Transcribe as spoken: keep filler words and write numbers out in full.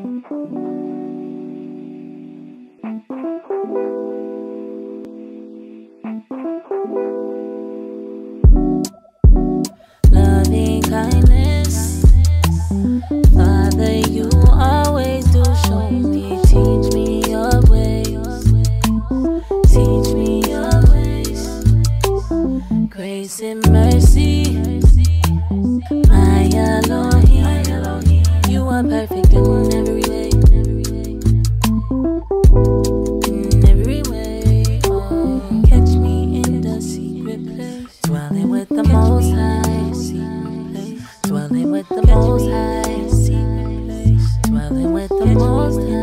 Loving kindness, Father, you always do show me. Teach me your ways, teach me your ways. Grace and mercy, my Elohim, you are perfect in every way, in every way. Oh, catch me in the secret place, dwelling with the Most High, secret place, dwelling with the Most High, secret place, dwelling with the Most High.